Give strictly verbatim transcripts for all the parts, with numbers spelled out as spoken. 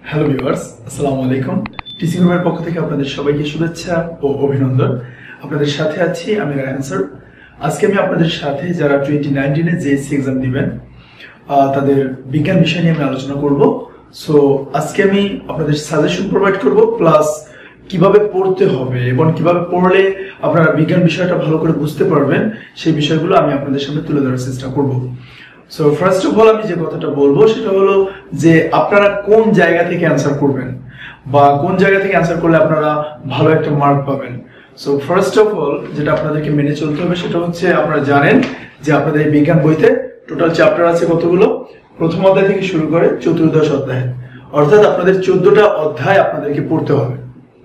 Hello viewers, আসসালামু আলাইকুম। Teaching রুমের পক্ষ থেকে আপনাদের সবাইকে শুভেচ্ছা ও অভিনন্দন। আপনাদের সাথে আছি আমি রায়হান স্যার। আজকে আমি আপনাদের সাথে যারা টোয়েন্টি নাইনটিনে জেএসসি এক্সাম দিবেন তাদের বিজ্ঞান বিষয় নিয়ে আমি আলোচনা করব। সো আজকে আমি আপনাদের সাজেশন প্রোভাইড করব, প্লাস কিভাবে পড়তে হবে এবং কিভাবে পড়লে আপনারা বিজ্ঞান বিষয়টা ভালো করে বুঝতে পারবেন সেই বিষয়গুলো আমি আপনাদের সামনে তুলে ধরার চেষ্টা করব। সো ফার্স্ট অফ অল আমি যে কথাটা বলবো সেটা হলো যে আপনারা কোন জায়গা থেকে অ্যান্সার করবেন বা কোন জায়গা থেকে অ্যান্সার করলে আপনারা ভালো একটা মার্ক পাবেন। সো ফার্স্ট অফ অল যেটা আপনাদেরকে মেনে চলতে হবে সেটা হচ্ছে, আপনারা জানেন যে আপনাদের এই বিজ্ঞান বইতে টোটাল চ্যাপ্টার আছে কতগুলো? প্রথম অধ্যায় থেকে শুরু করে চতুর্দশ অধ্যায়, অর্থাৎ আপনাদের চোদ্দটা অধ্যায় আপনাদেরকে পড়তে হবে।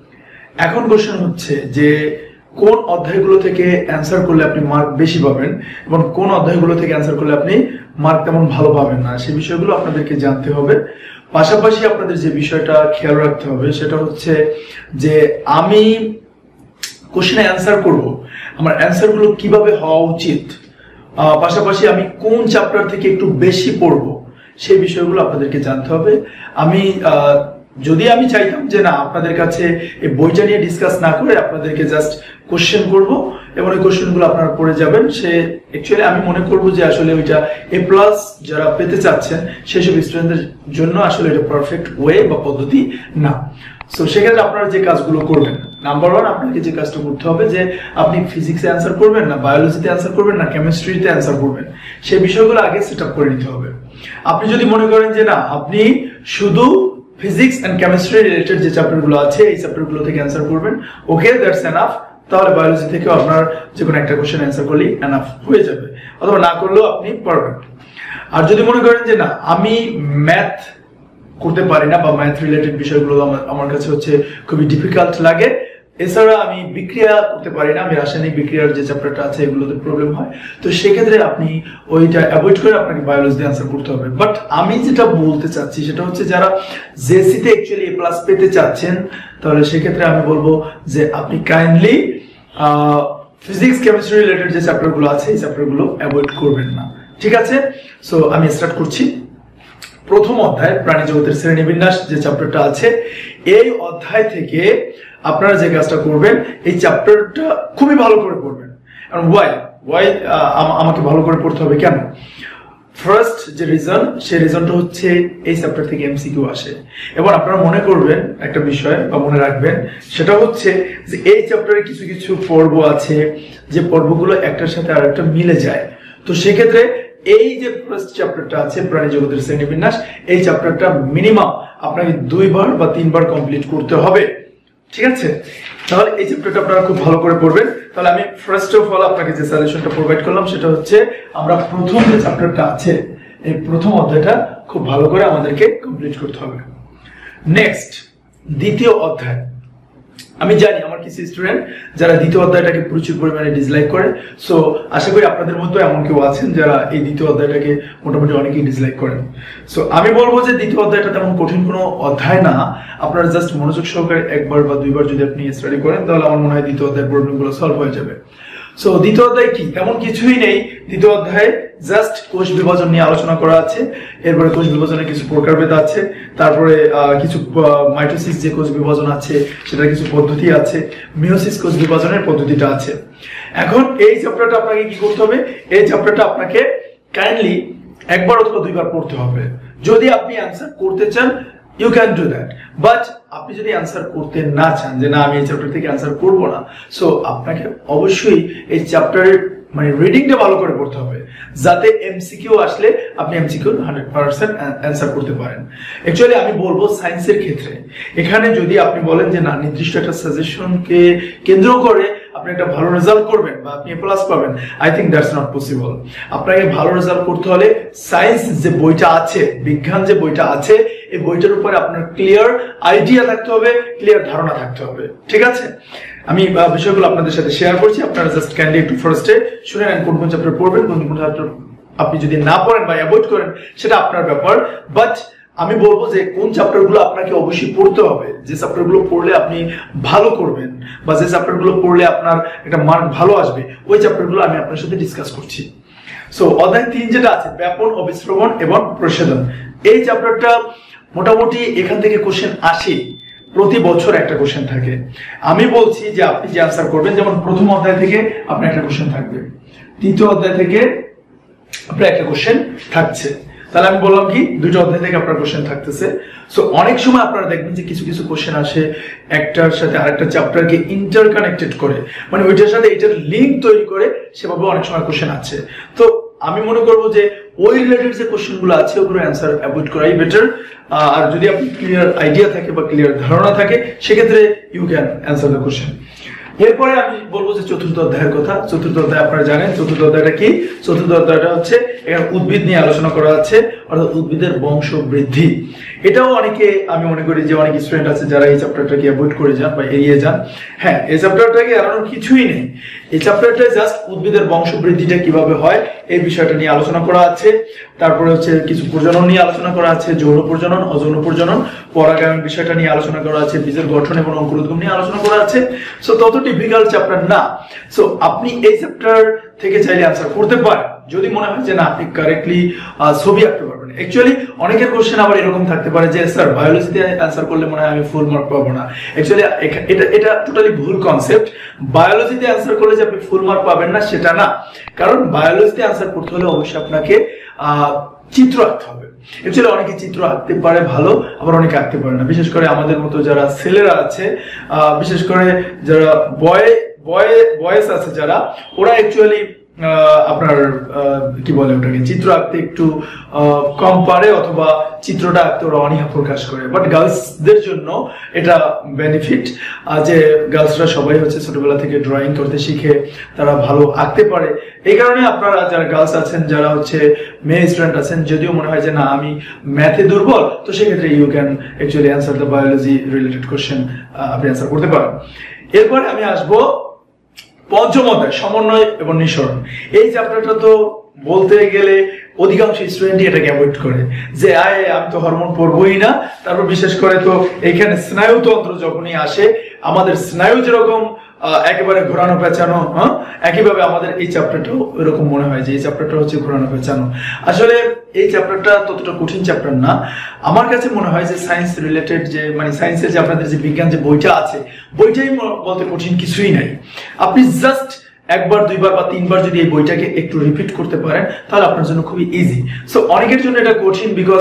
এখন কোশ্চেন হচ্ছে যে কোন অধ্যায়গুলো থেকে অ্যান্সার করলে আপনি মার্ক বেশি পাবেন এবং কোন অধ্যায়গুলো থেকে অ্যান্সার করলে আপনি মার্ক তেমন ভালো পাবেন না, সেই বিষয়গুলো আপনাদেরকে জানতে হবে। পাশাপাশি আপনাদের যে বিষয়টা খেয়াল রাখতে হবে সেটা হচ্ছে যে আমি কোশ্চেনে অ্যান্সার করব, আমার অ্যান্সারগুলো কিভাবে হওয়া উচিত, পাশাপাশি আমি কোন চ্যাপ্টার থেকে একটু বেশি পড়ব সেই বিষয়গুলো আপনাদেরকে জানতে হবে। আমি যদি আমি চাইতাম যে না, আপনাদের কাছে এই বইটা নিয়ে ডিসকাস না করে আপনাদেরকে জাস্ট কোশ্চেন করব এবং এই কোশ্চেনগুলো আপনারা পড়ে যাবেন, সে অ্যাকচুয়ালি আমি মনে করব যে আসলে ওইটা এ প্লাস যারা পেতে চাচ্ছেন সেসব স্টুডেন্টদের জন্য আসলে এটা পারফেক্ট ওয়ে বা পদ্ধতি না। সো সেক্ষেত্রে আপনারা যে কাজগুলো করবেন, নাম্বার ওয়ান আপনাকে যে কাজটা করতে হবে যে আপনি ফিজিক্সে অ্যান্সার করবেন না বায়োলজিতে অ্যান্সার করবেন না কেমিস্ট্রিতে অ্যান্সার করবেন, সেই বিষয়গুলো আগে সেট আপ করে নিতে হবে। আপনি যদি মনে করেন যে না, আপনি শুধু ফিজিক্স এন্ড কেমিস্ট্রি রিলেটেড যে চ্যাপ্টারগুলো আছে এই চ্যাপ্টারগুলো থেকে অ্যান্সার করবেন, ওকে দ্যাটস এনাফ। তাহলে বায়োলজি থেকেও আপনার যে কোনো একটা কোশ্চেন অ্যান্সার করলেই এনাফ হয়ে যাবে, অথবা না করলেও আপনি পারবেন। আর যদি মনে করেন যে না, আমি ম্যাথ করতে পারি না বা ম্যাথ রিলেটেড বিষয়গুলো আমার কাছে হচ্ছে খুবই ডিফিকাল্ট লাগে, এছাড়া আমি বিক্রিয়া করতে পারি না, আমি রাসায়নিক বিক্রিয়ার যে চ্যাপ্টারটা আছে এগুলোতে প্রবলেম হয়, তো সেক্ষেত্রে আপনি ওইটা অ্যাভয়েড করে আপনাকে বায়োলজিতে অ্যান্সার করতে হবে। বাট আমি যেটা বলতে চাচ্ছি সেটা হচ্ছে, যারা জেএসসিতে অ্যাকচুয়ালি এ প্লাস পেতে চাচ্ছেন তাহলে সেক্ষেত্রে আমি বলবো যে আপনি কাইন্ডলি ফিজিক্স কেমিস্ট্রি রিলেটেড যে চ্যাপ্টারগুলো আছে এই চ্যাপ্টারগুলো অ্যাভয়েড করবেন না, ঠিক আছে? সো আমি স্টার্ট করছি। প্রথম অধ্যায় প্রাণী জগতের শ্রেণীবিন্যাস যে চ্যাপ্টারটা আছে, এই অধ্যায় থেকে আপনারা যে কাজটা করবেন, এই চ্যাপ্টারটা খুবই ভালো করে পড়বেন। এবং ওয়াই ওয়াই আমাকে ভালো করে পড়তে হবে কেন? ফার্স্ট যে রিজন, সেই রিজনটা হচ্ছে এই চ্যাপ্টার থেকে এমসিকিউ আসে। এবার আপনারা মনে করবেন একটা বিষয় বা মনে রাখবেন, সেটা হচ্ছে যে এই চ্যাপ্টারে কিছু কিছু পর্ব আছে যে পর্বগুলো একটার সাথে আর একটা মিলে যায়। তো সেক্ষেত্রে এই যে ফার্স্ট চ্যাপ্টারটা আছে প্রাণী জগতের শ্রেণীবিন্যাস, এই চ্যাপ্টারটা মিনিমাম আপনাকে দুইবার বা তিনবার কমপ্লিট করতে হবে, ঠিক আছে? তাহলে এই চ্যাপ্টারটা আপনারা খুব ভালো করে পড়বেন। তাহলে আমি ফার্স্ট অফ অল আপনাকে যে সাজেশনটা প্রোভাইড করলাম সেটা হচ্ছে, আমরা প্রথম যে চ্যাপ্টারটা আছে এই প্রথম অধ্যায়টা খুব ভালো করে আমাদেরকে কমপ্লিট করতে হবে। নেক্সট দ্বিতীয় অধ্যায়। আমি জানি আমার কিছু স্টুডেন্ট যারা দ্বিতীয় অধ্যায়টাকে প্রচুর পরিমাণে ডিসলাইক করে, সো আশা করি আপনাদের মধ্যে এমন কেউ আছেন যারা এই দ্বিতীয় অধ্যায়টাকে মোটামুটি অনেকেই ডিসলাইক করেন। সো আমি বলবো যে দ্বিতীয় অধ্যায়টা তেমন কঠিন কোনো অধ্যায় না, আপনারা জাস্ট মনোযোগ সহকারে একবার বা দুইবার যদি আপনি স্টাডি করেন তাহলে আমার মনে হয় দ্বিতীয় অধ্যায়ের প্রবলেমগুলো সলভ হয়ে যাবে। সো দ্বিতীয় অধ্যায় কি? তেমন কিছুই নেই। দ্বিতীয় অধ্যায়ে জাস্ট কোষ বিভাজন নিয়ে আলোচনা করা আছে, এরপরে কোষ বিভাজনের কিছু প্রকারভেদ আছে, তারপরে কিছু মাইটোসিস যে কোষ বিভাজন আছে সেটার কিছু পদ্ধতি আছে, মিওসিস কোষ বিভাজনের পদ্ধতিটা আছে। এখন এই চ্যাপ্টারটা আপনাকে কি করতে হবে? এই চ্যাপ্টারটা আপনাকে কাইন্ডলি একবার অথবা দুইবার পড়তে হবে। যদি আপনি অ্যান্সার করতে চান you can do that, but আপনি যদি অ্যান্সার করতে না চান যে না আমি এই চ্যাপ্টার থেকে অ্যান্সার করবো না, সো আপনাকে অবশ্যই এই চ্যাপ্টারের মানে রিডিংটা ভালো করে পড়তে হবে, যাতে এমসিকিউ আসলে আপনি এমসিকিউ হান্ড্রেড পার্সেন্ট অ্যান্সার করতে পারেন। অ্যাকচুয়ালি আমি বলবো সায়েন্সের ক্ষেত্রে এখানে যদি আপনি বলেন যে না, নির্দিষ্ট একটা সাজেশনকে কেন্দ্র করে আপনি একটা ভালো রেজাল্ট করবেন বা আপনি এ প্লাস পাবেন, I think that's not possible. আপনাকে ভালো রেজাল্ট করতে হলে সায়েন্স যে বইটা আছে, বিজ্ঞান যে বইটা আছে, এই বইটার উপরে আপনার ক্লিয়ার আইডিয়া থাকতে হবে, ক্লিয়ার ধারণা থাকতে হবে, ঠিক আছে? আমি বিষয়গুলো আপনাদের সাথে শেয়ার করছি, আপনারা জাস্ট ক্যান্ডি একটু ফার্স্টে শুনে নেন কোন কোন চ্যাপ্টার পড়বেন, কোন কোন চ্যাপ্টার আপনি যদি না পড়েন বা অ্যাভয়েড করেন সেটা আপনার ব্যাপার। বাট আমি বলবো যে কোন চ্যাপ্টারগুলো আপনাকে অবশ্যই পড়তে হবে, যে চ্যাপ্টারগুলো পড়লে আপনি ভালো করবেন বা যে চ্যাপ্টারগুলো পড়লে আপনার একটা মার্ক ভালো আসবে, ওই চ্যাপ্টারগুলো আমি আপনার সাথে ডিসকাস করছি। সো অধ্যায় তিন যেটা আছে, ব্যাপন, অবিশ্রবণ এবং প্রসাধন, এই চ্যাপ্টারটা মোটামুটি এখান থেকে কোশ্চেন আসে, প্রতি বছর একটা কোশ্চেন থাকে। আমি বলছি যে আপনি যে আনসার করবেন, যেমন প্রথম অধ্যায় থেকে আপনার একটা কোশ্চেন থাকবে, তৃতীয় অধ্যায় থেকে আপনার একটা কোশ্চেন থাকছে, তাহলে আমি বললাম কি দুটো অধ্যায় থেকে আপনার কোশ্চেন থাকতেছে। সো অনেক সময় আপনারা দেখবেন যে কিছু কিছু কোশ্চেন আসে একটার সাথে আরেকটা চ্যাপ্টারকে ইন্টারকানেক্টেড করে, মানে ওইটার সাথে এটার লিঙ্ক তৈরি করে, সেভাবে অনেক সময় কোশ্চেন আছে। তো আমি মনে করবো যে ওই রিলেটেড যে কোশ্চেন গুলো আছে ওগুলো অ্যান্সার অ্যাভয়েড করাই বেটার। আর যদি আপনি ক্লিয়ার আইডিয়া থাকে বা ক্লিয়ার ধারণা থাকে, সেক্ষেত্রে you can answer the question. এরপরে আমি বলবো যে চতুর্থ অধ্যায়ের কথা। চতুর্থ অধ্যায় আপনারা জানেন চতুর্থ অধ্যায়টা কি। চতুর্থ অধ্যায়টা হচ্ছে এখানে উদ্ভিদ নিয়ে আলোচনা করা আছে, অর্থাৎ উদ্ভিদের বংশ বৃদ্ধি। এটাও অনেকে, আমি মনে করি যে অনেক স্টুডেন্ট আছে যারা এই চ্যাপ্টারটাকে অ্যাভয়েড করে যান বা এড়িয়ে যান। হ্যাঁ, এই চ্যাপ্টারটাকে এড়ানোর কিছুই নেই। এই চ্যাপ্টারটা জাস্ট উদ্ভিদের বংশ বৃদ্ধিটা কিভাবে হয় এই বিষয়টা নিয়ে আলোচনা করা আছে। তারপরে হচ্ছে কিছু প্রজনন নিয়ে আলোচনা করা আছে, যৌন প্রজনন, অযৌন প্রজনন, পরাগায়ন বিষয়টা নিয়ে আলোচনা করা আছে, বীজের গঠন এবং অঙ্কুরোদ্গম নিয়ে আলোচনা করা আছে। সো তত ডিফিকাল্ট চ্যাপ্টার না। সো আপনি এই চ্যাপ্টার থেকে চাইলে আনসার করতে পারেন, যদি মনে হয় যে না আপনি কারেক্টলি ছবি আঁকতে পারবেন। অ্যাকচুয়ালি অনেকের কোশ্চেন আবার এরকম থাকতে পারে যে স্যার বায়োলজিতে আনসার করলে মনে হয় আমি ফুল মার্ক পাবো না। অ্যাকচুয়ালি এটা এটা টোটালি ভুল কনসেপ্ট। বায়োলজিতে আনসার করলে যে আপনি ফুল মার্ক পাবেন না সেটা না, কারণ বায়োলজিতে আনসার করতে হলে অবশ্যই আপনাকে আহ চিত্র আঁকতে হবে। অ্যাকচুয়ালি অনেকে চিত্র আঁকতে পারে ভালো, আবার অনেকে আঁকতে পারে না। বিশেষ করে আমাদের মতো যারা ছেলেরা আছে, আহ বিশেষ করে যারা বয় বয় বয়েস আছে যারা, ওরা অ্যাকচুয়ালি আপনার কি বলে ওটাকে চিত্র আঁকতে একটু কম পারে, অথবা চিত্রটা আঁকতে ওরা অনীহা প্রকাশ করে। বাট গার্লসদের জন্য এটা বেনিফিট যে গার্লসরা সবাই হচ্ছে ছোটবেলা থেকে ড্রয়িং করতে শিখে, তারা ভালো আঁকতে পারে। এই কারণে আপনারা যারা গার্লস আছেন, যারা হচ্ছে মেয়ে স্টুডেন্ট আছেন, যদিও মনে হয় যে না আমি ম্যাথে দুর্বল, তো সেক্ষেত্রে you can actually answer the biology related question, আপনি অ্যান্সার করতে পারেন। এরপরে আমি আসবো পঞ্চম অধ্যায়, সমন্বয় এবং নিঃসরণ। এই চ্যাপ্টারটা তো বলতে গেলে অধিকাংশ স্টুডেন্টই এটাকে অ্যাভয়েড করে, যে আয় আমি তো হরমোন পড়বই না। তারপর বিশেষ করে তো এখানে স্নায়ুতন্ত্র যখনই আসে, আমাদের স্নায়ু যেরকম একেবারে ঘোরানো পেঁচানো, হ্যাঁ একইভাবে আমাদের এই চ্যাপ্টারটাও এরকম মনে হয় যে এই চ্যাপ্টারটা হচ্ছে ঘোরানো পেঁচানো। আসলে এই চ্যাপ্টারটা ততটা কঠিন চ্যাপ্টার না। আমার কাছে মনে হয় যে সায়েন্স রিলেটেড যে মানে সায়েন্সের যে আপনাদের যে বিজ্ঞান যে বইটা আছে, বইটাই বলতে কঠিন কিছুই নাই। আপনি জাস্ট একবার দুইবার বা তিনবার যদি এই বইটাকে একটু রিপিট করতে পারেন, তাহলে আপনার জন্য খুবই ইজি। সো অনেকের জন্য এটা কঠিন, বিকজ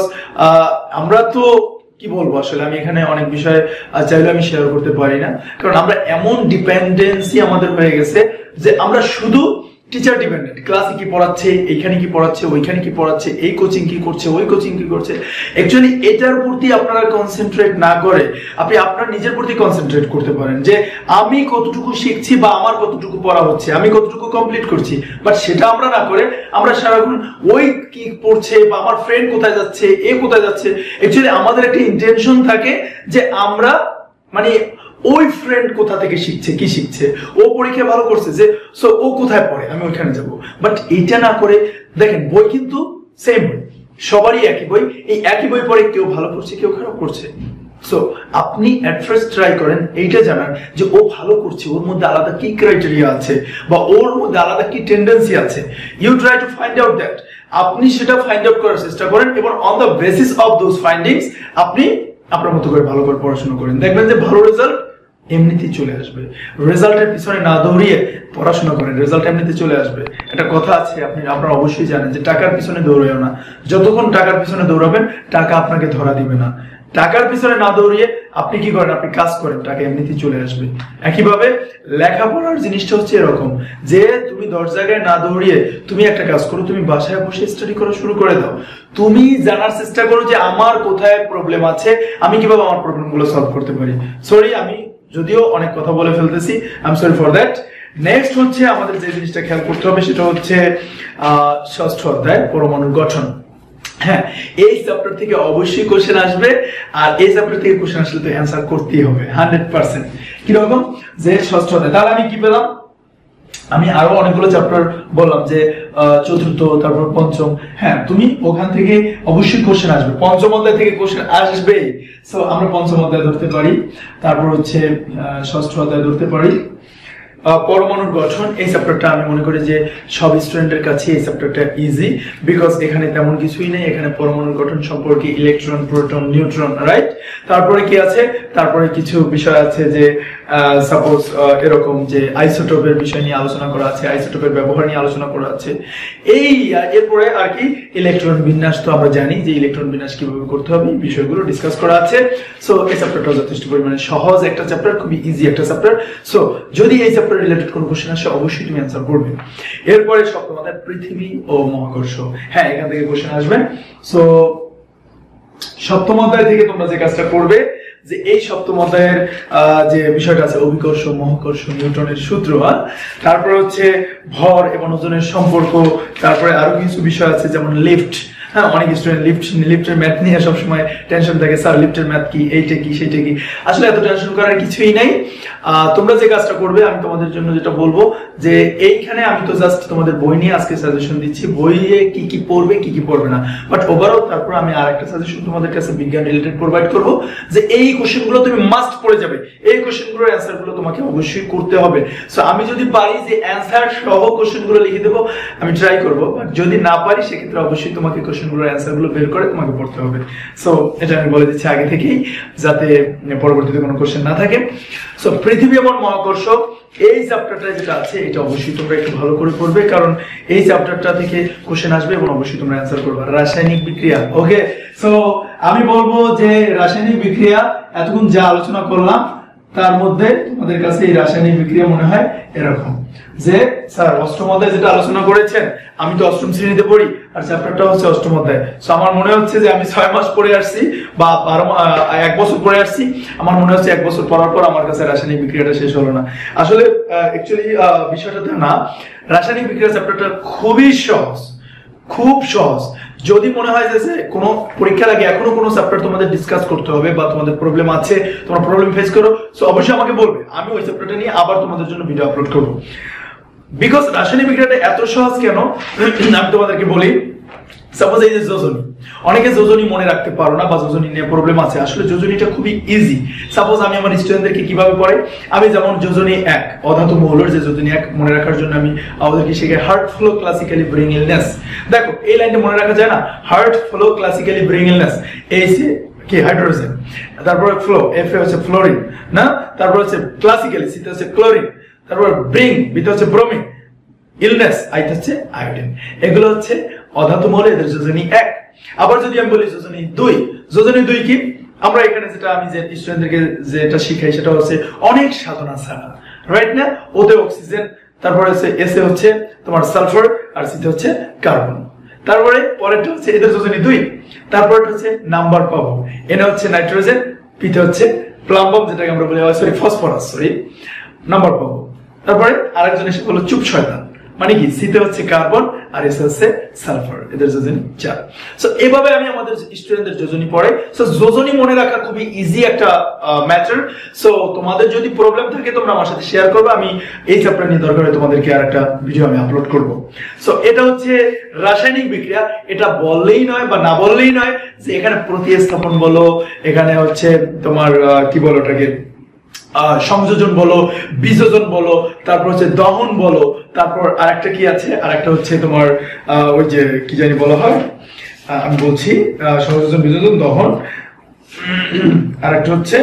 আমরা তো কি বলবো, আসলে আমি এখানে অনেক বিষয় চাইলে আমি শেয়ার করতে পারি না, কারণ আমরা এমন ডিপেন্ডেন্সি আমাদের হয়ে গেছে যে আমরা শুধু টিচার ডিপেন্ডেন্ট। ক্লাসে কি পড়াচ্ছে, এইখানে কি পড়াচ্ছে, ওইখানে কি পড়াচ্ছে, এই কোচিং কি করছে, ওই কোচিং কি করছে। অ্যাকচুয়ালি এটার প্রতি আপনারা কনসেন্ট্রেট না করে আপনি আপনার নিজের প্রতি কনসেন্ট্রেট করতে পারেন, যে আমি কতটুকু শিখছি বা আমার কতটুকু পড়া হচ্ছে, আমি কতটুকু কমপ্লিট করছি। বাট সেটা আমরা না করে আমরা সারাক্ষণ ওই কি পড়ছে বা আমার ফ্রেন্ড কোথায় যাচ্ছে, এ কোথায় যাচ্ছে। অ্যাকচুয়ালি আমাদের একটা ইন্টেনশন থাকে যে আমরা মানে ওই ফ্রেন্ড কোথা থেকে শিখছে, কি শিখছে, ও পরীক্ষা ভালো করছে যে সো ও কোথায় পড়ে, আমি ওইখানে যাব। বাট এইটা না করে দেখেন বই কিন্তু সেম বই, সবারই একই বই, এই একই বই পড়ে কেউ ভালো করছে, কেউ খারাপ করছে। সো আপনি এট ফার্স্ট ট্রাই করেন এইটা জানার যে ও ভালো করছে, ওর মধ্যে আলাদা কি ক্রাইটেরিয়া আছে বা ওর মধ্যে আলাদা কি টেন্ডেন্সি আছে। You try to find out that. আপনি সেটা ফাইন্ড আউট করার চেষ্টা করেন এবং on the basis of those findings আপনি আপনার মতো করে ভালো করে পড়াশোনা করেন, দেখবেন যে ভালো রেজাল্ট এমনিতেই চলে আসবে। রেজাল্টের পিছনে না দৌড়িয়ে পড়াশোনা করেন, রেজাল্ট এমনিতে চলে আসবে। একটা কথা আছে, আপনি আপনারা অবশ্যই জানেন যে টাকার পিছনে দৌড়াইও না। যতক্ষণ টাকার পিছনে দৌড়াবেন টাকা আপনাকে ধরা দিবে না। টাকার পিছনে না দৌড়িয়ে আপনি কি করেন, আপনি কাজ করেন, টাকা এমনিতেই চলে আসবে। একইভাবে লেখাপড়ার জিনিসটা হচ্ছে এরকম যে তুমি দশ জায়গায় না দৌড়িয়ে তুমি একটা কাজ করো, তুমি বাসায় বসে স্টাডি করা শুরু করে দাও। তুমি জানার চেষ্টা করো যে আমার কোথায় প্রবলেম আছে, আমি কিভাবে আমার প্রবলেমগুলো সলভ করতে পারি। সরি, আমি যদিও অনেক কথা বলে ফেলতেছি, I am sorry for that. Next হচ্ছে আমাদের যে জিনিসটা খেয়াল করতে হবে সেটা হচ্ছে আহ ষষ্ঠ অধ্যায় পরমাণুর গঠন। হ্যাঁ, এই চ্যাপ্টার থেকে অবশ্যই কোশ্চেন আসবে, আর এই চ্যাপ্টার থেকে কোশ্চেন আসলে তো অ্যান্সার করতেই হবে হান্ড্রেড পার্সেন্ট। কিরকম যে ষষ্ঠ অধ্যায়, তাহলে আমি কি পেলাম, আমি আরো অনেকগুলো চ্যাপ্টার বললাম যে চতুর্থ, তারপর পঞ্চম। হ্যাঁ, তুমি ওখান থেকে অবশ্যই কোশ্চেন আসবে, পঞ্চম অধ্যায় থেকে কোশ্চেন আসবে। সো আমরা পঞ্চম অধ্যায় ধরতে পারি, তারপর হচ্ছে ষষ্ঠ অধ্যায় ধরতে পারি, পরমাণুর গঠন, এই চ্যাপ্টারটা আমি মনে করি যে সব স্টুডেন্টের কাছে এই চ্যাপ্টারটা ইজি, বিকজ এখানে তেমন কিছুই নেই। এখানে পরমাণুর গঠন সম্পর্কে ইলেকট্রন, প্রোটন, নিউট্রন, রাইট। তারপরে কি আছে, তারপরে কিছু বিষয় আছে যে সাপোজ এরকম যে আইসোটোপের বিষয় নিয়ে আলোচনা করা আছে, আইসোটোপের ব্যবহার নিয়ে আলোচনা করা আছে। এই এরপরে আর কি ইলেকট্রন বিন্যাস, তো আমরা জানি যে ইলেকট্রন বিন্যাস কিভাবে করতে হবে, এই বিষয়গুলো ডিসকাস করা আছে। সো এই চ্যাপ্টারটা যথেষ্ট পরিমাণে সহজ একটা চ্যাপ্টার, খুবই ইজি একটা চ্যাপ্টার। সো যদি এই চ্যাপ্টার রিলেটেড কোনো কোশ্চেন আসে অবশ্যই তুমি অ্যান্সার করবে। এরপরে সপ্তম অধ্যায় পৃথিবী ও মহাকর্ষ, হ্যাঁ এখান থেকে কোশ্চেন আসবে। সো সপ্তম অধ্যায় থেকে তোমরা যে কাজটা করবে যে এই সপ্তম অধ্যায়ের যে বিষয়টা আছে অভিকর্ষ, মহাকর্ষ, নিউটনের সূত্র, তারপরে হচ্ছে ভর এবং ওজনের সম্পর্ক, তারপরে আরো কিছু বিষয় আছে যেমন লিফট। হ্যাঁ, অনেক স্টুডেন্ট লিফট লিফটের ম্যাথ নিয়ে সবসময় টেনশন থাকে, স্যার লিফটের ম্যাথ কি, এইটা কি, সেইটা কি। আসলে এত টেনশন করার কিছুই নাই। তোমরা যে কাজটা করবে আমি তোমাদের জন্য যেটা বলবো যে এইখানে আমি তো জাস্ট তোমাদের বই নিয়ে আজকে সাজেশন দিচ্ছি, বইয়ে কি কি পড়বে কি কি পড়বে না, বাট ওভারঅল তারপর আমি আর একটা সাজেশন তোমাদের কাছে বিজ্ঞান রিলেটেড প্রোভাইড করবো যে এই কোশ্চেনগুলো তুমি মাস্ট পড়ে যাবে, এই কোশ্চেনগুলোর অ্যান্সারগুলো তোমাকে অবশ্যই করতে হবে। সো আমি যদি পারি যে অ্যান্সার সহ কোশ্চেনগুলো লিখে দেবো, আমি ট্রাই করবো, বাট যদি না পারি সেক্ষেত্রে অবশ্যই তোমাকে কোশ্চেনগুলোর অ্যান্সারগুলো বের করে তোমাকে পড়তে হবে। সো এটা আমি বলে দিচ্ছি আগে থেকেই, যাতে পরবর্তীতে কোনো কোশ্চেন না থাকে। সো পৃথিবী এবং মহাকর্ষ এই চ্যাপ্টারটা যেটা আছে এটা অবশ্যই তোমরা একটু ভালো করে পড়বে, কারণ এই চ্যাপ্টারটা থেকে কোশ্চেন আসবে এবং অবশ্যই তোমরা অ্যান্সার করবে। রাসায়নিক বিক্রিয়া, ওকে। সো আমি বলবো যে রাসায়নিক বিক্রিয়া এতক্ষণ যা আলোচনা করলাম তার মধ্যে তোমাদের কাছে এই রাসায়নিক বিক্রিয়া মনে হয় এরকম যে স্যার অষ্টম অধ্যায় যেটা আলোচনা করেছেন, আমি তো অষ্টম শ্রেণীতে পড়ি আর চ্যাপ্টারটা হচ্ছে অষ্টম অধ্যায়। সো আমার মনে হচ্ছে যে আমি ছয় মাস পড়ে আসছি বা বারো এক বছর পড়ে আসছি, আমার মনে হচ্ছে এক বছর পড়ার পর আমার কাছে রাসায়নিক বিক্রিয়াটা শেষ হলো না। আসলে অ্যাকচুয়ালি বিষয়টা না, রাসায়নিক বিক্রিয়া চ্যাপ্টারটা খুবই সহজ, খুব সহজ। যদি মনে হয় যে কোনো পরীক্ষার আগে এখনো কোনো চ্যাপ্টার তোমাদের ডিসকাস করতে হবে বা তোমাদের প্রবলেম আছে, তোমরা প্রবলেম ফেস করো, সো অবশ্যই আমাকে বলবে, আমি ওই চ্যাপ্টারটা নিয়ে আবার তোমাদের জন্য ভিডিও আপলোড করবো। বিকজ রাসায়নিক বিক্রিয়াটা এত সহজ কেন আমি তোমাদেরকে বলি। সাপোজ এই যে যোজনী, অনেকে যোজনী মনে রাখতে পারো না বা যোজনী নিয়ে প্রবলেম আছে। আসলে যোজনীটা খুবই ইজি। সাপোজ আমি আমার স্টুডেন্টদেরকে কিভাবে পড়াই, আমি যেমন যোজনী এক অধাতু মৌলের যে যোজনী এক মনে রাখার জন্য আমি ওদেরকে শিখাই heart flow classically bring illness. দেখো এই লাইনটা মনে রাখা যায় না, heart flow classically bring illness, এই কি হাইড্রোজেন, তারপরে ফ্লো এফ এ হচ্ছে ফ্লোরিন না, তারপর হচ্ছে ক্লাসিক্যালি সিতে হচ্ছে ক্লোরিন, তারপর ব্রিং বিতে হচ্ছে ব্রোমিন, ইলনেস আইতে হচ্ছে আয়োডিন। এগুলো হচ্ছে অধাতু মৌল, এদের যোজনী এক। আবার যদি আমি বলি যোজনী দুই, যোজনী দুই কি, আমরা এখানে যেটা আমি যে স্টুডেন্টদেরকে যেটা শিখাই সেটা হচ্ছে অনেক সাধনা ছাড়া, রাইট না, ওতে অক্সিজেন, তারপরে হচ্ছে এসে হচ্ছে তোমার সালফার, আর সিতে হচ্ছে কার্বন। তারপরে পরেরটা হচ্ছে এদের যোজনী দুই, তারপরটা হচ্ছে নাম্বার পাবো, এনে হচ্ছে নাইট্রোজেন, পিতে হচ্ছে প্লাম্বাম যেটাকে আমরা বলি সরি ফসফরাস, সরি নাম্বার পাবো। তারপরে আরেকজন এসে বললো চুপ শয়তান, মানে কি সিতে হচ্ছে কার্বন আর এসে হচ্ছে সালফার, এদের যোজনী চার। সো এভাবে আমি আমাদের স্টুডেন্টদের যোজনী পড়াই। সো যোজনী মনে রাখা খুবই ইজি একটা ম্যাটার। সো তোমাদের যদি প্রবলেম থাকে তোমরা আমার সাথে শেয়ার করবে, আমি এই চ্যাপ্টার নিয়ে দরকার হয় তোমাদেরকে আর একটা ভিডিও আমি আপলোড করব। সো এটা হচ্ছে রাসায়নিক বিক্রিয়া। এটা বললেই নয় বা না বললেই নয় যে এখানে প্রতিস্থাপন বলো, এখানে হচ্ছে তোমার কি বলো ওটাকে সংযোজন বলো, বিযোজন বলো, তারপর হচ্ছে দহন বলো, তারপর আরেকটা কি আছে, আরেকটা হচ্ছে তোমার ওই যে কি জানি বলা হয়, আমি বলছি সংযোজন, বিযোজন, দহন, আরেকটা হচ্ছে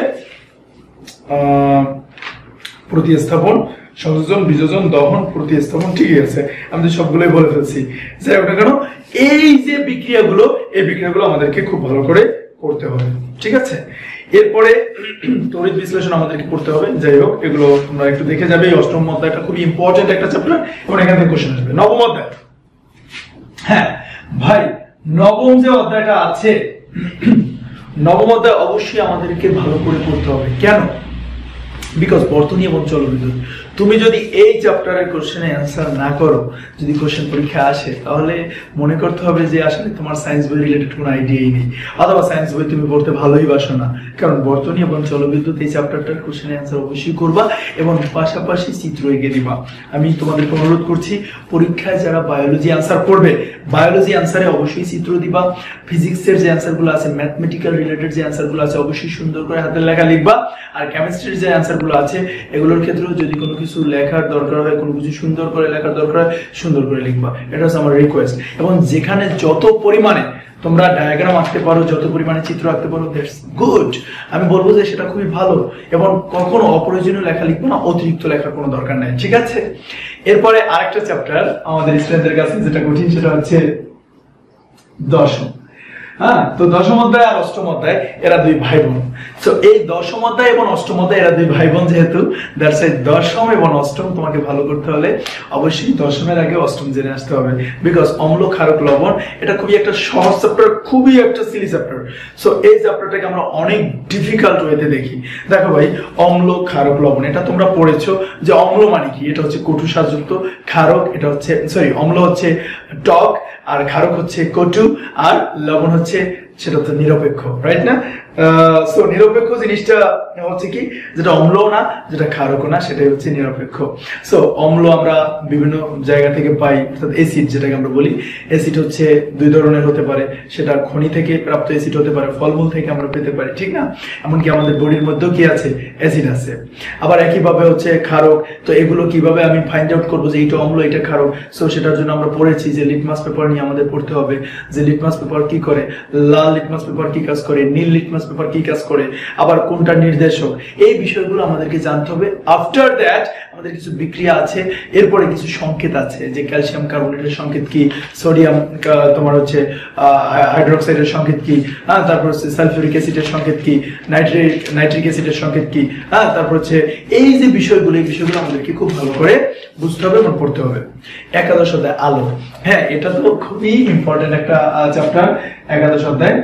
প্রতিস্থাপন, সংযোজন, বিযোজন, দহন, প্রতিস্থাপন, ঠিকই আছে, আমি তো সবগুলোই বলে ফেলছি। যাই হোক না কেন, এই যে বিক্রিয়াগুলো, এই বিক্রিয়াগুলো আমাদেরকে খুব ভালো করে করতে হবে, ঠিক আছে। এরপরে তড়িৎ বিশ্লেষণ আমাদেরকে করতে হবে। যাই হোক, এগুলো তোমরা একটু দেখে যাবে। এই অষ্টম অধ্যায়টা খুবই ইম্পর্টেন্ট একটা চ্যাপ্টার এবং এখান থেকে কোশ্চেন আসবে। নবম অধ্যায়, হ্যাঁ ভাই নবম যে অধ্যায়টা আছে, নবম অধ্যায় অবশ্যই আমাদেরকে ভালো করে পড়তে হবে। কেন? বিকজ বর্তনী এবং জলবিদ্যুৎ, তুমি যদি এই চ্যাপ্টারের কোশ্চেনে অ্যান্সার না করো, যদি কোশ্চেন পরীক্ষা আসে, তাহলে মনে করতে হবে যে আসলে তোমার সায়েন্স বই রিলেটেড কোনো আইডিয়াই নেই, অথবা সায়েন্স বই তুমি পড়তে ভালোই বাসো না। কারণ বর্তনী এবং জলবিদ্যুৎ এই চ্যাপ্টারটার কোশ্চেনে অ্যান্সার অবশ্যই করবা এবং পাশাপাশি চিত্র এঁকে দিবা। আমি তোমাদেরকে অনুরোধ করছি, পরীক্ষায় যারা বায়োলজি অ্যান্সার করবে, বায়োলজি অ্যান্সারে অবশ্যই চিত্র দিবা। ফিজিক্সের যে অ্যান্সারগুলো আছে, ম্যাথমেটিক্যাল রিলেটেড যে অ্যান্সারগুলো আছে, অবশ্যই সুন্দর করে হাতের লেখা লিখবা। আর কেমিস্ট্রির যে অ্যান্সারগুলো আছে, এগুলোর ক্ষেত্রেও যদি কোনো কিছু লেখার দরকার হয়, কোনো কিছু সুন্দর করে লেখার দরকার হয়, সুন্দর করে লিখবা, এটা হচ্ছে আমার রিকোয়েস্ট। এবং যেখানে যত পরিমাণে তোমরা ডায়াগ্রাম আঁকতে পারো, যত পরিমাণে চিত্র আঁকতে পারো, দ্যাটস গুড, আমি বলবো যে সেটা খুবই ভালো। এবং কখনো অপ্রয়োজনীয় লেখা লিখবো না, অতিরিক্ত লেখার কোনো দরকার নাই, ঠিক আছে? এরপরে আরেকটা চ্যাপ্টার আমাদের স্টুডেন্টদের কাছে যেটা কঠিন, সেটা হচ্ছে দশম। হ্যাঁ, তো দশম অধ্যায় আর অষ্টম অধ্যায় এরা দুই ভাই বোন। তো এই দশম অধ্যায় এবং অষ্টম অধ্যায় এরা দুই ভাই বোন, যেহেতু দ্যাটস ওয়াই দশম এবং অষ্টম তোমাকে ভালো করতে হলে অবশ্যই দশমের আগে অষ্টম জেনে আসতে হবে। বিকজ অম্ল, ক্ষারক, লবণ এটা খুবই একটা সহজ চ্যাপ্টার, খুবই একটা সিলি চ্যাপ্টার। সো এই চ্যাপ্টারটাকে আমরা অনেক ডিফিকাল্ট ওয়েতে দেখি। দেখো ভাই, অম্ল, ক্ষারক, লবণ এটা তোমরা পড়েছো যে অম্ল মানে কি, এটা হচ্ছে কটু স্বাদযুক্ত, ক্ষারক এটা হচ্ছে সরি অম্ল হচ্ছে টক, আর ক্ষারক হচ্ছে কটু, আর লবণ হচ্ছে সেটা তো নিরপেক্ষ, রাইট না? সো নিরপেক্ষ জিনিসটা হচ্ছে কি, যেটা অম্ল না, যেটা ক্ষারক না, সেটাই হচ্ছে নিরপেক্ষ। সো অম্ল আমরা বিভিন্ন জায়গা থেকে পাই, অর্থাৎ অ্যাসিড যেটাকে আমরা বলি, অ্যাসিড হচ্ছে দুই ধরনের হতে পারে, সেটা খনি থেকে প্রাপ্ত অ্যাসিড হতে পারে, ফলমূল থেকে আমরা পেতে পারি, ঠিক না? এমনকি আমাদের বডির মধ্যেও কি আছে, অ্যাসিড আছে। আবার একইভাবে হচ্ছে ক্ষারক, তো এগুলো কিভাবে আমি ফাইন্ড আউট করবো যে এইটা অম্ল এটা ক্ষারক? সো সেটার জন্য আমরা পড়েছি যে লিটমাস পেপার নিয়ে আমাদের পড়তে হবে, যে লিটমাস পেপার কি করে, লাল লিটমাস পেপার কি কাজ করে, নীল লিটমাস পেপার কি কাজ করে, আবার কোনটা নির্দেশক, এই বিষয়গুলো আমাদেরকে জানতে হবে। আফটার দ্যাট আমাদের কিছু বিক্রিয়া আছে, এরপরে কিছু সংকেত আছে, যে ক্যালসিয়াম কার্বনেটের সংকেত কি, সোডিয়াম তোমার হচ্ছে হাইড্রোক্সাইডের সংকেত কি, হ্যাঁ, তারপর হচ্ছে সালফিউরিক অ্যাসিডের সংকেত কি, নাইট্রিক নাইট্রিক অ্যাসিডের সংকেত কি, হ্যাঁ, তারপর হচ্ছে এই যে বিষয়গুলো, এই বিষয়গুলো আমাদেরকে খুব ভালো করে বুঝতে হবে এবং পড়তে হবে। একাদশ অধ্যায় আলো, হ্যাঁ, এটা তো খুবই ইম্পর্টেন্ট একটা চ্যাপ্টার। একাদশ অধ্যায়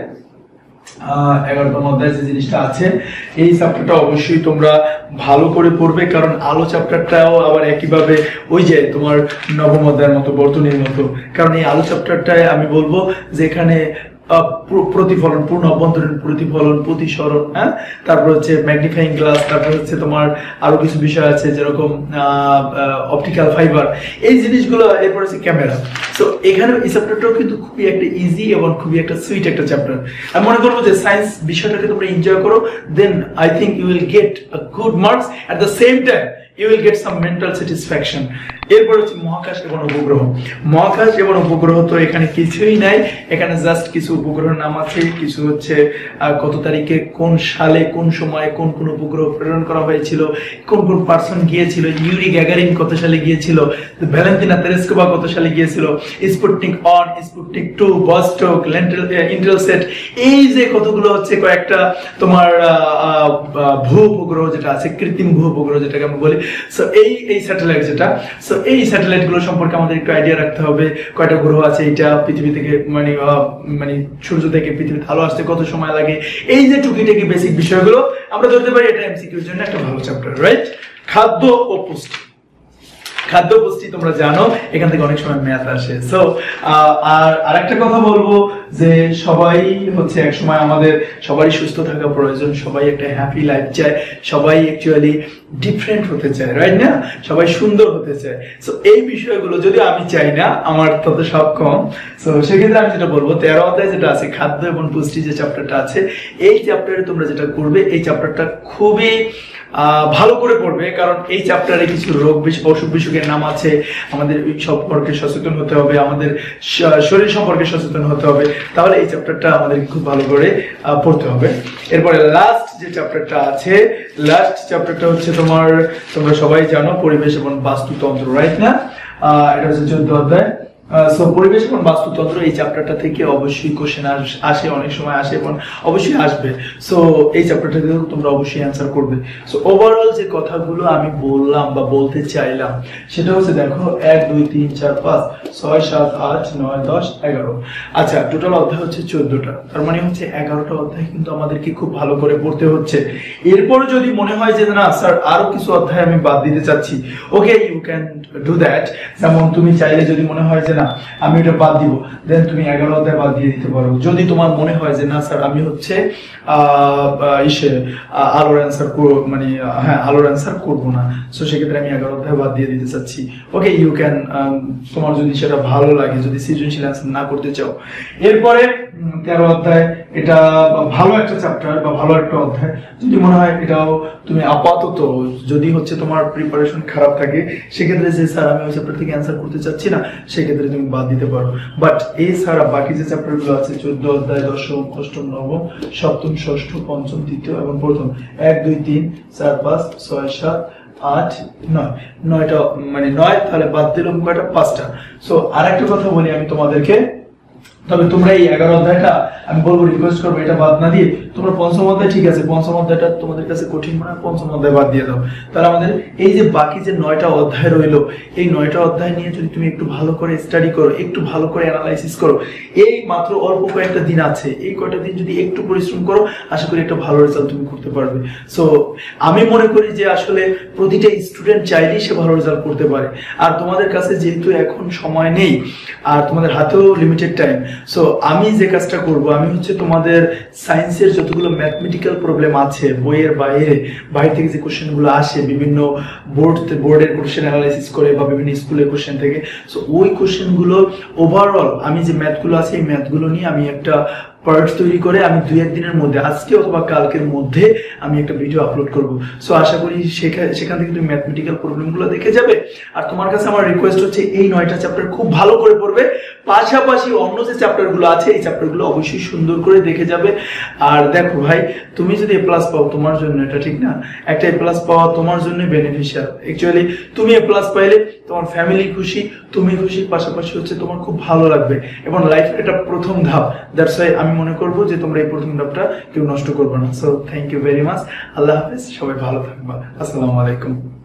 আহ এগারোতম অধ্যায় যে জিনিসটা আছে, এই চ্যাপ্টারটা অবশ্যই তোমরা ভালো করে পড়বে, কারণ আলো চ্যাপ্টারটাও আবার একইভাবে ওই যে তোমার নবম অধ্যায়ের মতো, বর্তনীর মতো। কারণ এই আলো চ্যাপ্টারটায় আমি বলবো যে এখানে প্রতিফলন, পূর্ণ অভ্যন্তরীণ প্রতিফলন, প্রতিসরণ, হ্যাঁ, তারপর হচ্ছে ম্যাগনিফাইং গ্লাস, তারপর হচ্ছে তোমার আরো কিছু বিষয় আছে যেরকম অপটিক্যাল ফাইবার, এই জিনিসগুলো, এরপর হচ্ছে ক্যামেরা। তো এখানে এই চ্যাপ্টারটাও কিন্তু খুবই একটা ইজি এবং খুবই একটা সুইট একটা চ্যাপ্টার। আমি মনে করবো যে সায়েন্স বিষয়টাকে তোমরা এনজয় করো, then I think you will get a good marks, at the same time you will get some mental satisfaction. এরপর হচ্ছে মহাকাশ এবং উপগ্রহ। মহাকাশ এবং উপগ্রহ তো এখানে কিছুই নাই, এখানে জাস্ট কিছু উপগ্রহের নাম আছে, কিছু হচ্ছে কত তারিখে, কোন সালে, কোন সময়ে কোন কোন উপগ্রহ প্রেরণ করা হয়েছিল, কোন কোন পার্সন গিয়েছিল, ইউরি গ্যাগারিন কত সালে গিয়েছিল, ভ্যালেন্টিনা তেরেস্কোভা কত সালে গিয়েছিল, Sputnik one, Sputnik two, Vostok, Intelsat, এই যে কতগুলো হচ্ছে কয়েকটা তোমার ভূ উপগ্রহ যেটা আছে, কৃত্রিম ভূ উপগ্রহ যেটাকে আমরা বলি। সো এই এই স্যাটেলাইট যেটা, সো এই স্যাটেলাইট গুলো সম্পর্কে আমাদের একটু আইডিয়া রাখতে হবে, কয়টা গ্রহ আছে, এটা পৃথিবী থেকে মানে মানে সূর্য থেকে পৃথিবীতে আলো আসতে কত সময় লাগে, এই যে টুকিটাকি বেসিক বিষয়গুলো আমরা ধরতে পারি। এটা এমসিকিউর জন্য একটা ভালো চ্যাপ্টার, রাইট? খাদ্য ও পুষ্টি, খাদ্য পুষ্টি তোমরা জানো, এখান থেকে অনেক সময় ম্যাথ আসে। সো আর আরেকটা কথা বলবো যে সবাই হচ্ছে এক সময় আমাদের সবারই সুস্থ থাকা প্রয়োজন, সবাই একটা হ্যাপি লাইফ চায়, সবাই অ্যাকচুয়ালি ডিফারেন্ট হতে চায়, রাইট না? সবাই সুন্দর হতে চায়। সো এই বিষয়গুলো যদি আমি চাই না, আমার তত সক্ষম, সো সেক্ষেত্রে আমি যেটা বলবো, তেরো অধ্যায় যেটা আছে খাদ্য এবং পুষ্টি যে চ্যাপ্টারটা আছে, এই চ্যাপ্টারে তোমরা যেটা করবে, এই চ্যাপ্টারটা খুবই ভালো করে পড়বে, কারণ এই চ্যাপ্টারে কিছু রোগ অসুখ বিসুখের নাম আছে, আমাদের সম্পর্কে সচেতন হতে হবে, আমাদের শরীর সম্পর্কে সচেতন হতে হবে, তাহলে এই চ্যাপ্টারটা আমাদের খুব ভালো করে পড়তে হবে। এরপরে লাস্ট যে চ্যাপ্টারটা আছে, লাস্ট চ্যাপ্টারটা হচ্ছে তোমার, তোমরা সবাই জানো, পরিবেশ এবং বাস্তুতন্ত্র, রাইট না? এটা হচ্ছে চোদ্দ অধ্যায়। সো পরিবেশ এবং বাস্তুতন্ত্র, এই চ্যাপ্টারটা থেকে অবশ্যই কোশ্চেন আসে, অনেক সময় আসে এবং অবশ্যই আসবে। সো এই চ্যাপ্টারটা থেকে তোমরা অবশ্যই অ্যান্সার করবে। সো ওভারঅল যে কথাগুলো আমি বললাম বা বলতে চাইলাম, সেটা হচ্ছে দেখো, এক দুই তিন চার পাঁচ ছয় সাত আট নয় দশ এগারো, আচ্ছা টোটাল অধ্যায় হচ্ছে চোদ্দটা, তার মানে হচ্ছে এগারোটা অধ্যায় কিন্তু আমাদেরকে খুব ভালো করে পড়তে হচ্ছে। এরপর যদি মনে হয় যে না স্যার আরো কিছু অধ্যায় আমি বাদ দিতে চাচ্ছি, okay, you can do that. যেমন তুমি চাইলে যদি মনে হয় যে না আমি এটা বাদ দিব, দেন তুমি এগারো অধ্যায় বাদ দিয়ে দিতে পারো। যদি তোমার মনে হয় যে না স্যার আমি হচ্ছে ইসে আলোর অ্যান্সার মানে হ্যাঁ আলোর অ্যান্সার করবো না, সো সেক্ষেত্রে আমি এগারো অধ্যায় বাদ দিয়ে দিতে চাচ্ছি, ওকে, ইউ ক্যান, তোমার যদি সেটা ভালো লাগে, যদি সৃজনশীল অ্যান্সার না করতে চাও। এরপরে তেরো অধ্যায় এটা ভালো একটা চ্যাপ্টার বা ভালো একটা অধ্যায়। যদি মনে হয় এটাও তুমি আপাতত যদি হচ্ছে তোমার প্রিপারেশন খারাপ থাকে, সেক্ষেত্রে যে স্যার আমি ওই চ্যাপ্টার থেকে অ্যান্সার করতে চাচ্ছি না, সেক্ষেত্রে তুমি বাদ দিতে পারো। বাট এই ছাড়া বাকি যে চ্যাপ্টারগুলো আছে চোদ্দ অধ্যায়, দশম, অষ্টম, নবম, সপ্তম, ষষ্ঠ, পঞ্চম, তৃতীয় এবং প্রথম, এক দুই তিন চার পাঁচ ছয় সাত আট নয়, নয়টা মানে নয়, তাহলে বাদ দিলাম কয়টা? পাঁচটা। সো আর একটা কথা বলি আমি তোমাদেরকে, তবে তোমরা এই এগারো অধ্যায়টা আমি বলবো, রিকোয়েস্ট করবো এটা বাদ না দিয়ে তোমরা পঞ্চম অধ্যায়, ঠিক আছে পঞ্চম অধ্যায়টা তোমাদের কাছে কঠিন মনে হয়, পঞ্চম অধ্যায় বাদ দিয়ে দাও। তাহলে আমাদের এই যে বাকি যে নয়টা অধ্যায় রইলো, এই নয়টা অধ্যায় নিয়ে যদি তুমি একটু ভালো করে স্টাডি করো, একটু ভালো করে অ্যানালাইসিস করো, এই মাত্র অল্প কয়েকটা দিন আছে, এই কয়েকটা দিন যদি একটু পরিশ্রম করো, আশা করি একটা ভালো রেজাল্ট তুমি করতে পারবে। সো আমি মনে করি যে আসলে প্রতিটা স্টুডেন্ট চাইলেই সে ভালো রেজাল্ট করতে পারে। আর তোমাদের কাছে যেহেতু এখন সময় নেই আর তোমাদের হাতেও লিমিটেড টাইম, সো আমি যে কাজটা করব, আমি হচ্ছে তোমাদের সায়েন্সের যতগুলো ম্যাথমেটিক্যাল প্রবলেম আছে বইয়ের বাইরে, বাইরে থেকে যে কোশ্চেন গুলো আসে বিভিন্ন বোর্ড বোর্ডের কোশ্চেন অ্যানালাইসিস করে বা বিভিন্ন স্কুলের কোশ্চেন থেকে, সো ওই কোশ্চেন গুলো ওভারঅল আমি যে ম্যাথগুলো আছে এই ম্যাথগুলো নিয়ে আমি একটা পার্ট তৈরি করে আমি দুই একদিনের মধ্যে, আজকে অথবা কালকের মধ্যে আমি একটা ভিডিও আপলোড করব। সো আশা করি সেখান থেকে তুমি ম্যাথমেটিক্যাল প্রবলেমগুলো দেখে যাবে। আর তোমার কাছে আমার রিকোয়েস্ট হচ্ছে এই নয়টা চ্যাপ্টার খুব ভালো করে পড়বে, পাশাপাশি অন্য যে চ্যাপ্টারগুলো আছে এই চ্যাপ্টারগুলো অবশ্যই সুন্দর করে দেখে যাবে। আর দেখো ভাই, তুমি যদি এ প্লাস পাও তোমার জন্য এটা ঠিক না, একটা এ প্লাস পাওয়া তোমার জন্য বেনিফিশিয়াল। অ্যাকচুয়ালি তুমি এ প্লাস পাইলে তোমার ফ্যামিলি খুশি, তুমি খুশি, পাশাপাশি হচ্ছে তোমার খুব ভালো লাগবে এবং লাইফের এটা প্রথম ধাপ। দ্যাটস ওয়াই আমি মনে করবো যে তোমরা এই প্রথম ধাপটা কেউ নষ্ট করবে না। So thank you very much. আল্লাহ হাফেজ, সবাই ভালো থাকবা। আসসালামু আলাইকুম।